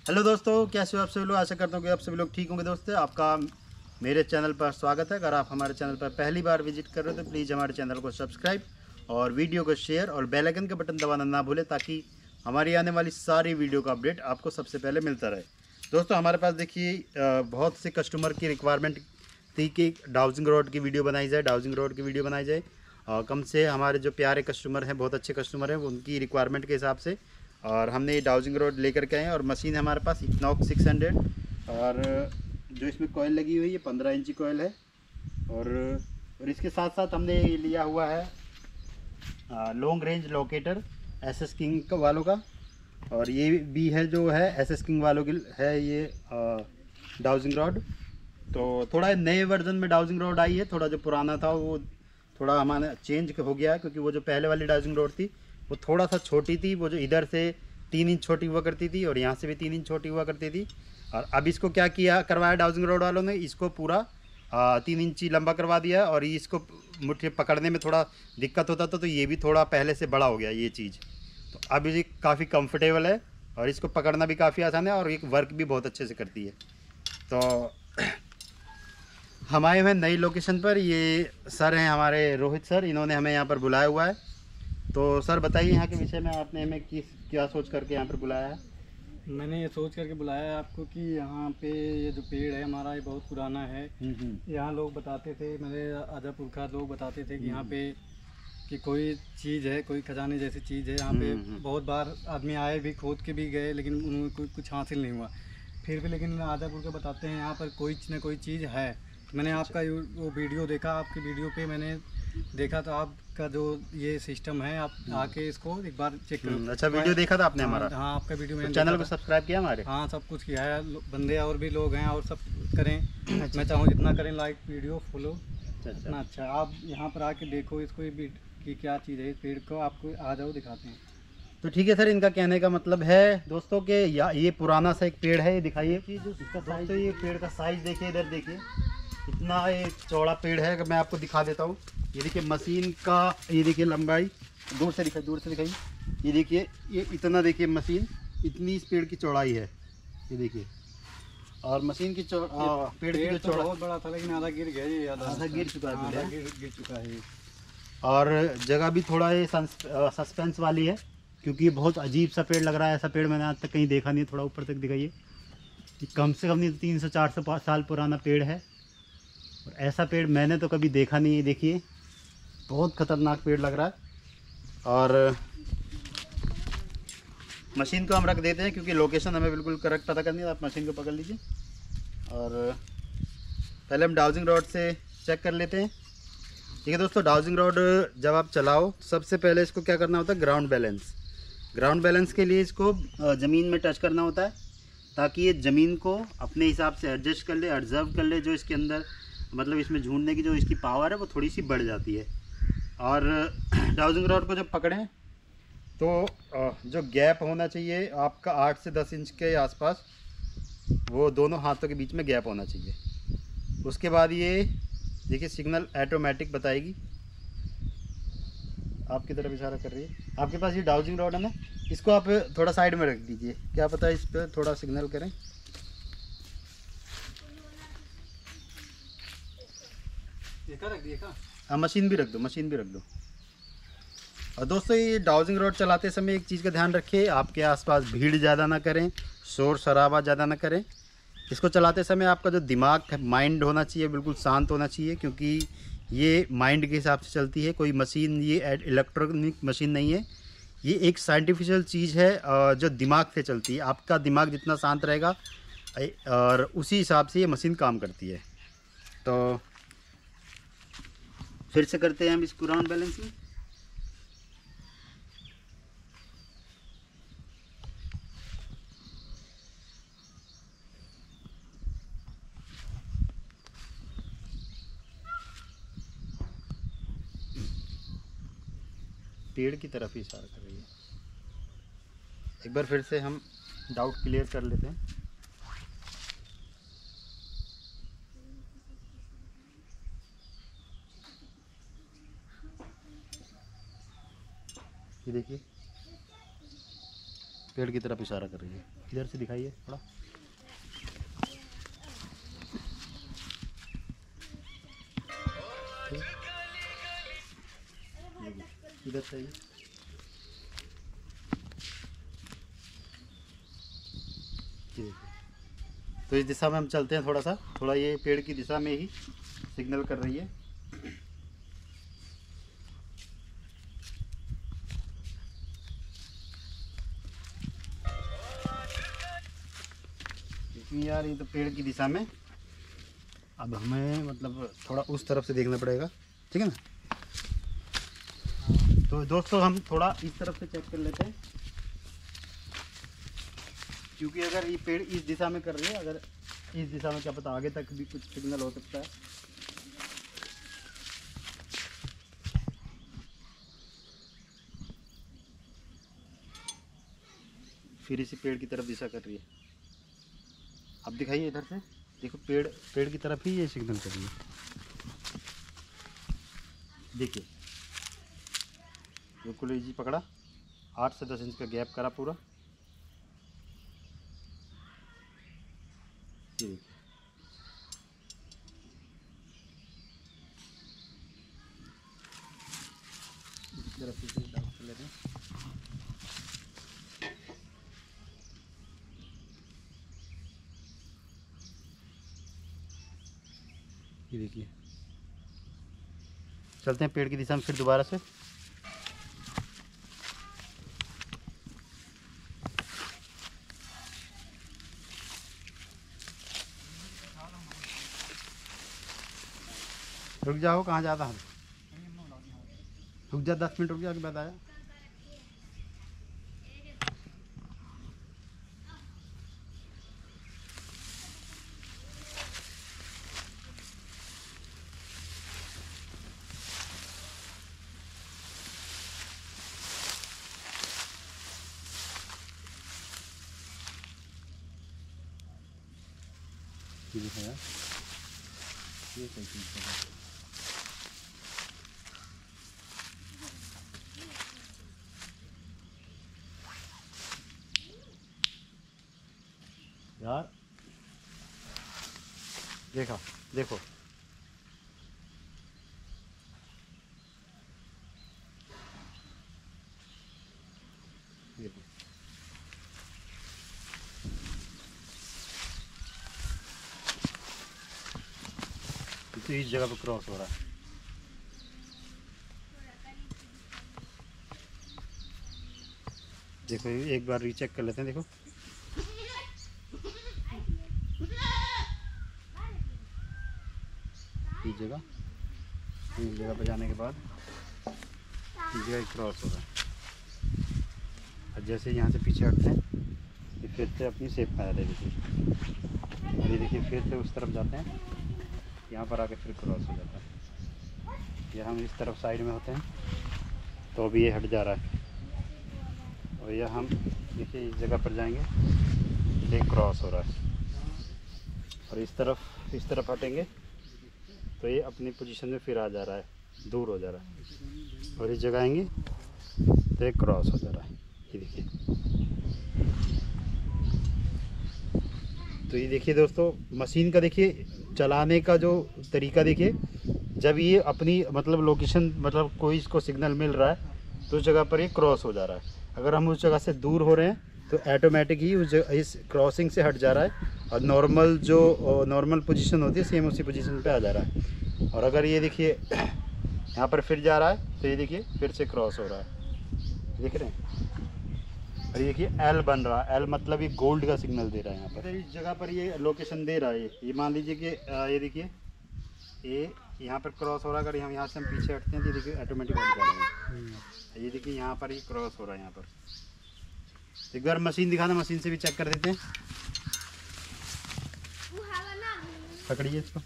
Hello दोस्तों, कैसे हो आप सभी लोग। आशा करता हूँ कि आप सभी लोग ठीक होंगे। दोस्तों, आपका मेरे चैनल पर स्वागत है। अगर आप हमारे चैनल पर पहली बार विजिट कर रहे हो तो प्लीज़ हमारे चैनल को सब्सक्राइब और वीडियो को शेयर और बेल आइकन का बटन दबाना ना भूलें, ताकि हमारी आने वाली सारी वीडियो का अपडेट आपको सबसे पहले मिलता रहे। दोस्तों, हमारे पास देखिए बहुत से कस्टमर की रिक्वायरमेंट थी कि डाउजिंग रोड की वीडियो बनाई जाए, डाउजिंग रोड की वीडियो बनाई जाए। कम से हमारे जो प्यारे कस्टमर हैं, बहुत अच्छे कस्टमर हैं, उनकी रिक्वायरमेंट के हिसाब से और हमने ये डाउजिंग रोड लेकर के आए हैं। और मशीन है हमारे पास इक्नॉक्स 600 और जो इसमें कॉयल लगी हुई है 15 इंची कॉयल है। और इसके साथ साथ हमने लिया हुआ है long range locator SS king वालों का। और ये भी है जो है एसएस किंग वालों की है ये डाउजिंग रॉड। तो थोड़ा नए वर्जन में डाउजिंग रॉड आई है, थोड़ा जो पुराना था वो थोड़ा हमारा चेंज हो गया है, क्योंकि वो जो पहले वाली डाउजिंग रॉड थी वो थोड़ा सा छोटी थी। वो जो इधर से 3 इंच छोटी हुआ करती थी और यहाँ से भी 3 इंच छोटी हुआ करती थी। और अब इसको क्या किया करवाया डाउजिंग रॉड वालों ने, इसको पूरा 3 इंची लंबा करवा दिया। और इसको मुट्ठी पकड़ने में थोड़ा दिक्कत होता था, तो ये भी थोड़ा पहले से बड़ा हो गया ये चीज़। तो अब ये काफ़ी कंफर्टेबल है और इसको पकड़ना भी काफ़ी आसान है और एक वर्क भी बहुत अच्छे से करती है। तो हम आए हुए नई लोकेशन पर। ये सर हैं हमारे रोहित सर, इन्होंने हमें यहाँ पर बुलाया हुआ है। तो सर बताइए यहाँ के विषय में, आपने हमें क्या सोच करके यहाँ पर बुलाया है। मैंने ये सोच करके बुलाया है आपको कि यहाँ पे ये जो पेड़ है हमारा ये बहुत पुराना है। यहाँ लोग बताते थे, मेरे आजा पुरखा लोग बताते थे कि यहाँ पे कि कोई चीज़ है, कोई खजाने जैसी चीज़ है यहाँ पे। बहुत बार आदमी आए भी, खोद के भी गए, लेकिन उन्हें कुछ हासिल नहीं हुआ। फिर भी लेकिन आजा पुरखा बताते हैं यहाँ पर कोई न कोई चीज़ है। मैंने आपका वो वीडियो देखा, आपकी वीडियो पे मैंने देखा, तो आपका जो ये सिस्टम है, आप आके इसको एक बार चेक करो। अच्छा, वीडियो देखा था आपने हमारा। हाँ, आपका वीडियो मैंने चैनल को सब्सक्राइब किया हमारे। हाँ, सब कुछ किया है। बंदे और भी लोग हैं और सब करें। मैं चाहूँ जितना करें, लाइक वीडियो फॉलो इतना अच्छा। आप यहाँ पर आके देखो इसको, ये कि क्या चीज़ है इस पेड़ को, आपको आ जाओ दिखाते हैं। तो ठीक है सर, इनका कहने का मतलब है दोस्तों कि ये पुराना सा एक पेड़ है। ये दिखाइए कि जो इसका साइज, तो ये पेड़ का साइज देखिए, इधर देखिए इतना ये चौड़ा पेड़ है। मैं आपको दिखा देता हूँ। ये देखिए मशीन का, ये देखिए लंबाई, दूर से दिखाइए। ये देखिए, ये इतना देखिए मशीन, इतनी इस पेड़ की चौड़ाई है, ये देखिए। और मशीन की पेड़ की जो चौड़ा बहुत बड़ा था, लेकिन आधा गिर गया। ये आधा गिर चुका है, आधा गिर चुका है। और जगह भी थोड़ा ये सस्पेंस वाली है, क्योंकि ये बहुत अजीब सा पेड़ लग रहा है। ऐसा पेड़ मैंने आज तक कहीं देखा नहीं है। थोड़ा ऊपर तक दिखाइए। ये कम से कम नहीं 300-400 साल पुराना पेड़ है और ऐसा पेड़ मैंने तो कभी देखा नहीं है। देखिए बहुत ख़तरनाक पेड़ लग रहा है। और मशीन को हम रख देते हैं, क्योंकि लोकेशन हमें बिल्कुल करेक्ट पता करनी है। आप मशीन को पकड़ लीजिए और पहले हम डाउजिंग रॉड से चेक कर लेते हैं। ठीक है दोस्तों, डाउजिंग रॉड जब आप चलाओ तो सबसे पहले इसको क्या करना होता है, ग्राउंड बैलेंस। ग्राउंड बैलेंस के लिए इसको ज़मीन में टच करना होता है, ताकि ये ज़मीन को अपने हिसाब से एडजस्ट कर ले, ऑब्जर्व कर ले। जो इसके अंदर मतलब इसमें झूठने की जो इसकी पावर है वो थोड़ी सी बढ़ जाती है। और डाउजिंग रॉड को जब पकड़ें तो जो गैप होना चाहिए आपका 8 से 10 इंच के आसपास, वो दोनों हाथों के बीच में गैप होना चाहिए। उसके बाद ये देखिए सिग्नल ऑटोमेटिक बताएगी, आपकी तरफ इशारा कर रही है। आपके पास ये डाउजिंग रॉड है ना, इसको आप थोड़ा साइड में रख दीजिए, क्या पता इस पर थोड़ा सिग्नल करें। रख दिए का? हाँ, मशीन भी रख दो। और दोस्तों, ये डाउजिंग रॉड चलाते समय एक चीज़ का ध्यान रखिए, आपके आसपास भीड़ ज़्यादा ना करें, शोर शराबा ज़्यादा ना करें। इसको चलाते समय आपका जो दिमाग है, माइंड होना चाहिए, बिल्कुल शांत होना चाहिए, क्योंकि ये माइंड के हिसाब से चलती है। कोई मशीन, ये इलेक्ट्रॉनिक मशीन नहीं है, ये एक साइंटिफिकल चीज़ है जो दिमाग से चलती है। आपका दिमाग जितना शांत रहेगा और उसी हिसाब से ये मशीन काम करती है। तो फिर से करते हैं हम इसको ग्राउंड बैलेंसिंग। पेड़ की तरफ ही इशारा कर रही है। एक बार फिर से हम डाउट क्लियर कर लेते हैं। ये देखिए पेड़ की तरफ इशारा कर रही है। इधर से दिखाइए थोड़ा। इधर से तो इस दिशा में हम चलते हैं थोड़ा ये पेड़ की दिशा में ही सिग्नल कर रही है। क्योंकि यार ये तो पेड़ की दिशा में, अब हमें मतलब थोड़ा उस तरफ से देखना पड़ेगा, ठीक है ना। तो दोस्तों हम थोड़ा इस तरफ से चेक कर लेते हैं, क्योंकि अगर ये पेड़ इस दिशा में कर रही है, अगर इस दिशा में क्या पता आगे तक भी कुछ सिग्नल हो सकता है। फिर इसी पेड़ की तरफ दिशा कर रही है। अब दिखाइए इधर से, देखो पेड़ की तरफ ही ये सिग्नल कर रही है। देखिए बिल्कुल इजी पकड़ा, 8 से 10 इंच का गैप करा पूरा। ये देखिए इस तरफ से डाउन कर लेते हैं। ये देखिए, चलते हैं पेड़ की दिशा में फिर दोबारा से। रुक जाओ, कहाँ जाता है? रुक जा, 10 मिनट रुक जा के बाद आया। ये दिखाया, ये सही चीज़ है। यार देखो देखो, देखो तो इस जगह पर क्रॉस हो रहा है। देखो एक बार रीचेक कर लेते हैं। देखो इस जगह पर जाने के बाद इस जगह क्रॉस हो रहा है। और जैसे यहाँ से पीछे हटते हैं ये फिर से अपनी शेप में आ जाता है। देखिए, और ये देखिए फिर से उस तरफ जाते हैं, यहाँ पर आके फिर क्रॉस हो जाता है। या हम इस तरफ साइड में होते हैं तो अभी ये हट जा रहा है, और यह हम देखिए इस जगह पर जाएंगे ये क्रॉस हो रहा है। और इस तरफ हटेंगे तो ये अपनी पोजीशन में फिर आ जा रहा है, दूर हो जा रहा है। और इस जगह आएंगे तो ये क्रॉस हो जा रहा है। ये देखिए, तो ये देखिए दोस्तों मशीन का देखिए चलाने का जो तरीका देखिए, जब ये अपनी मतलब लोकेशन मतलब कोई इसको सिग्नल मिल रहा है तो उस जगह पर ये क्रॉस हो जा रहा है। अगर हम उस जगह से दूर हो रहे हैं तो ऑटोमेटिक ही इस क्रॉसिंग से हट जा रहा है, और नॉर्मल पोजीशन होती है सेम उसी पोजीशन पे आ जा रहा है। और अगर ये देखिए यहाँ पर फिर जा रहा है तो ये देखिए फिर से क्रॉस हो रहा है, देख रहे हैं। और ये देखिए एल बन रहा है, एल मतलब ये गोल्ड का सिग्नल दे रहा है। यहाँ पर इस जगह पर ये लोकेशन दे रहा है। ये मान लीजिए कि ये देखिए ये यहाँ पर क्रॉस हो रहा है। अगर हम यहाँ से हम पीछे हटते हैं तो ये देखिए ऑटोमेटिक हट जा रहा है। ये देखिए यहाँ पर ही क्रॉस हो रहा है। यहाँ पर एक बार मशीन दिखाना, मशीन से भी चेक कर देते हैं। पकड़िए इसको।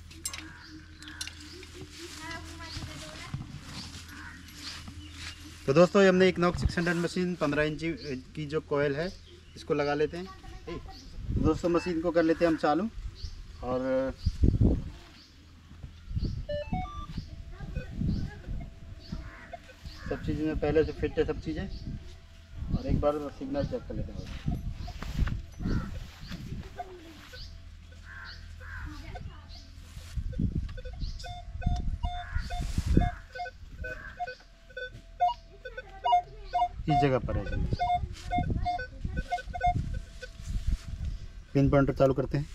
तो दोस्तों हमने एक नॉक 600 मशीन 15 इंची की जो कोयल है इसको लगा लेते हैं। दोस्तों मशीन को कर लेते हैं हम चालू, और सब चीज़ें में पहले से फिट है सब चीज़ें। और एक बार सिग्नल चेक कर लेते हैं। इस जगह पर है पिन पॉइंटर चालू करते हैं।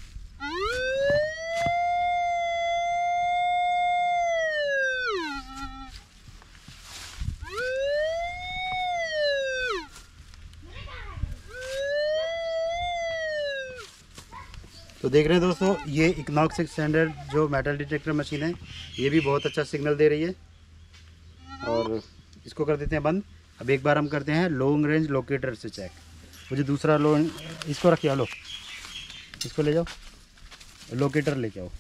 तो देख रहे हैं दोस्तों, ये इक्नॉक्स स्टैंडर्ड जो मेटल डिटेक्टर मशीन है, ये भी बहुत अच्छा सिग्नल दे रही है। और इसको कर देते हैं बंद। अब एक बार हम करते हैं लॉन्ग रेंज लोकेटर से चेक। मुझे दूसरा इसको रखिए, लो इसको ले जाओ, लोकेटर लेके आओ।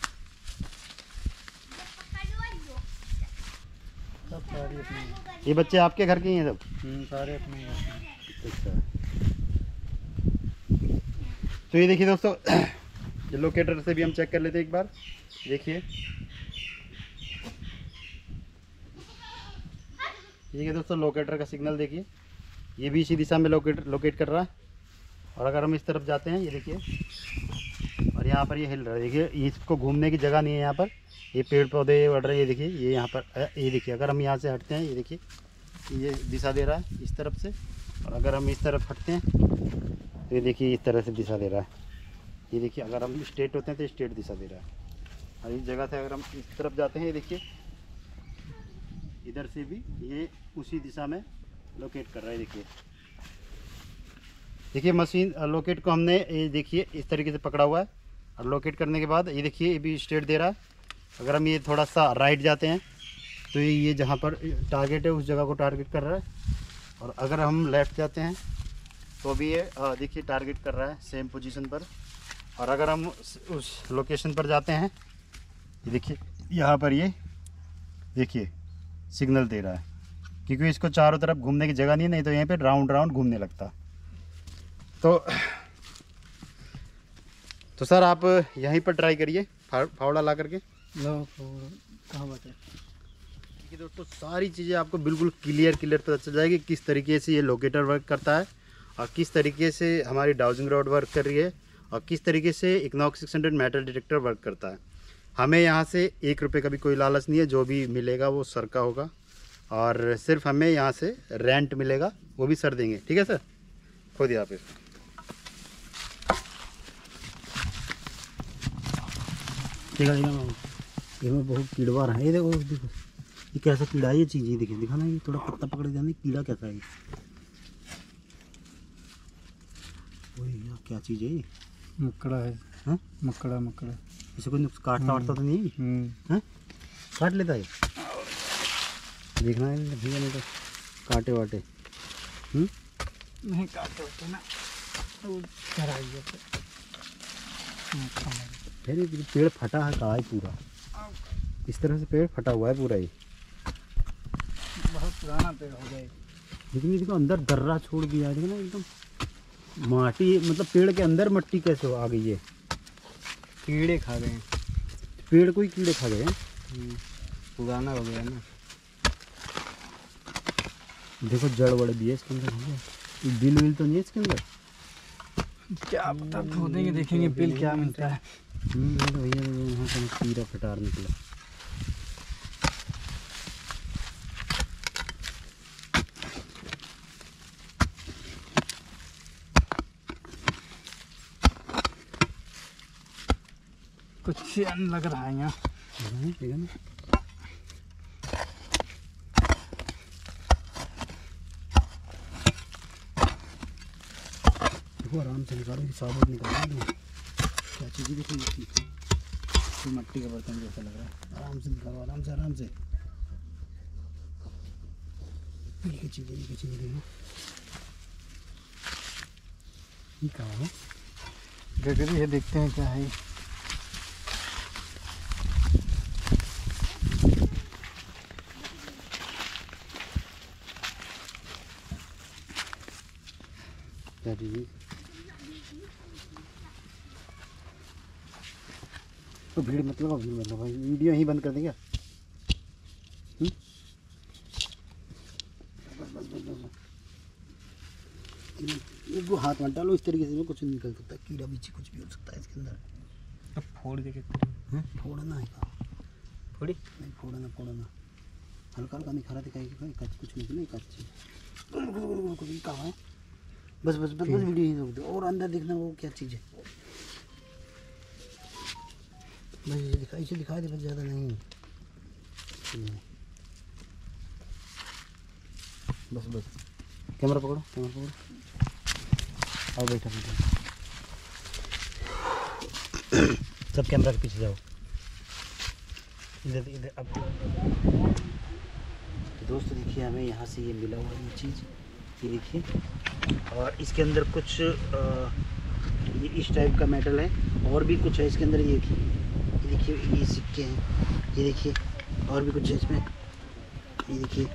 सब सारे अपने, ये बच्चे आपके घर के ही हैं सब? सारे अपने। अच्छा, तो ये देखिए दोस्तों, ये लोकेटर से भी हम चेक कर लेते हैं एक बार। देखिए ठीक है दोस्तों, लोकेटर का सिग्नल देखिए, ये भी इसी दिशा में लोकेट कर रहा है। और अगर हम इस तरफ जाते हैं, ये देखिए, और यहाँ पर ये हिल रहा है। देखिए इसको घूमने की जगह नहीं है यहाँ पर, ये पेड़ पौधे बढ़ रहे हैं। ये देखिए, ये यहाँ पर, ये देखिए अगर हम यहाँ से हटते हैं, ये देखिए ये दिशा दे रहा है इस तरफ से। और अगर हम इस तरफ हटते हैं तो ये देखिए इस तरह से दिशा दे रहा है। ये देखिए अगर हम स्ट्रेट होते हैं तो स्ट्रेट दिशा दे रहा है। और इस जगह से अगर हम इस तरफ जाते हैं, ये देखिए इधर से भी ये उसी दिशा में लोकेट कर रहा है। देखिए मशीन लोकेट को हमने, ये देखिए इस तरीके से पकड़ा हुआ है। और लोकेट करने के बाद ये देखिए ये भी स्ट्रेट दे रहा है। अगर हम ये थोड़ा सा राइट जाते हैं तो ये जहाँ पर टारगेट है उस जगह को टारगेट कर रहा है। और अगर हम लेफ़्ट जाते हैं तो भी ये देखिए टारगेट कर रहा है सेम पोजीशन पर। और अगर हम उस लोकेशन पर जाते हैं, ये देखिए यहाँ पर ये देखिए सिग्नल दे रहा है, क्योंकि इसको चारों तरफ घूमने की जगह नहीं तो यहाँ पे राउंड राउंड घूमने लगता। तो सर आप यहीं पर ट्राई करिए फावड़ा ला करके। कहाँ बात है? देखिए दोस्तों, सारी चीज़ें आपको बिल्कुल क्लियर पता चल जाएगी, किस तरीके से ये लोकेटर वर्क करता है और किस तरीके से हमारी डाउजिंग रॉड वर्क कर रही है और किस तरीके से इक्नॉक्स 600 मेटल डिटेक्टर वर्क करता है। हमें यहाँ से 1 रुपये का भी कोई लालच नहीं है, जो भी मिलेगा वो सर का होगा। और सिर्फ हमें यहाँ से रेंट मिलेगा, वो भी सर देंगे। ठीक है सर, खो दिया आप इसको। ठीक है, ये में बहुत कीड़वा है। ये देखो ये कैसा कीड़ा है, ये चीज़ ये देखिए, दिखाना ये थोड़ा पत्ता पकड़ जाने कीड़ा कैसा है ये। ओए यार क्या चीज़ है ये? मकड़ा है। हाँ मकड़ा। इसे कोई काटता वाटता तो नहीं है? काट लेता है, देखना है भैया, नहीं तो काटे वाटे नहीं काटे होते ना, फिर ये पेड़ फटा है कहाँ है पूरा, इस तरह से पेड़ फटा हुआ है पूरा। ये बहुत पुराना पेड़ हो गया, लेकिन इसको अंदर दर्रा छोड़ दिया है, देखो ना एकदम माटी, मतलब पेड़ के अंदर मिट्टी कैसे आ गई है। कीड़े खा गए, पेड़ को ही कीड़े खा गए हैं, पुराना हो गया ना। देखो जड़ वड़ भी है इसके अंदर, बिल विल तो नहीं है इसके अंदर। क्या पता, खोदेंगे देखेंगे बिल क्या मिलता है। भैया यहाँ से कीड़ा फटार निकला। कुछ अन्न लग रहा है यहाँ, ठीक है ना। देखो आराम से निकालो, साबुत निकालो, क्या चीज़ देखो, तो मिट्टी का बर्तन जैसा लग रहा है। आराम से निकालो, आराम से ये चीज़ें देखो, ये कहाँ है? गगरी है, देखते हैं क्या है। क्या चीज़? तो भीड़ मतलब भाई, वीडियो यहीं बंद कर देंगे। हाथ मत डालो, इस तरीके से कुछ नहीं निकल सकता, कीड़ा बीची कुछ भी हो सकता है इसके अंदर। अब फोड़ के फोड़ना है का फोड़ी नहीं, फोड़ना हल्का हल्का निखारा दिखाएगी, कच कुछ निकले कच्ची कुछ कहा है। बस वीडियो ही रोक दो, और अंदर देखना वो क्या चीज़ है, बस इसे दिखा दे, बस ज़्यादा नहीं। बस कैमरा पकड़ो और बैठा सब कैमरा के पीछे जाओ, इधर अब तो दोस्तों देखिए हमें यहाँ से ये मिला हुआ ये चीज़, ये देखिए, और इसके अंदर कुछ ये इस टाइप का मेटल है, और भी कुछ है इसके अंदर। ये देखिए ये सिक्के हैं, ये देखिए और भी कुछ है इसमें, ये देखिए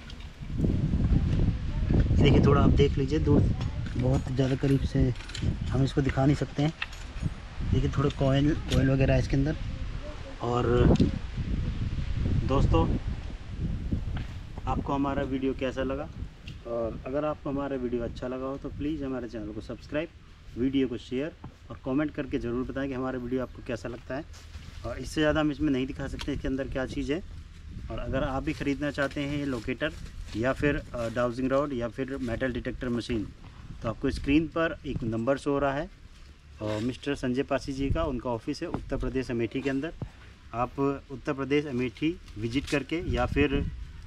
थोड़ा आप देख लीजिए दूर, बहुत ज़्यादा करीब से हम इसको दिखा नहीं सकते हैं। देखिए थोड़े कॉइन वगैरह है इसके अंदर। और दोस्तों आपको हमारा वीडियो कैसा लगा, और अगर आपको हमारा वीडियो अच्छा लगा हो तो प्लीज़ हमारे चैनल को सब्सक्राइब, वीडियो को शेयर और कमेंट करके ज़रूर बताएं कि हमारा वीडियो आपको कैसा लगता है। और इससे ज़्यादा हम इसमें नहीं दिखा सकते इसके अंदर क्या चीज़ है। और अगर आप भी ख़रीदना चाहते हैं ये लोकेटर या फिर डाउजिंग रॉड या फिर मेटल डिटेक्टर मशीन, तो आपको स्क्रीन पर एक नंबर शो हो रहा है, और मिस्टर संजय पासी जी का उनका ऑफिस है उत्तर प्रदेश अमेठी के अंदर। आप उत्तर प्रदेश अमेठी विजिट करके या फिर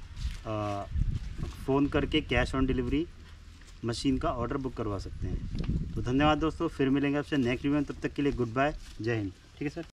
फ़ोन करके कैश ऑन डिलीवरी मशीन का ऑर्डर बुक करवा सकते हैं। तो धन्यवाद दोस्तों, फिर मिलेंगे आपसे नेक्स्ट वीडियो में, तब तक के लिए गुड बाय, जय हिंद। ठीक है सर।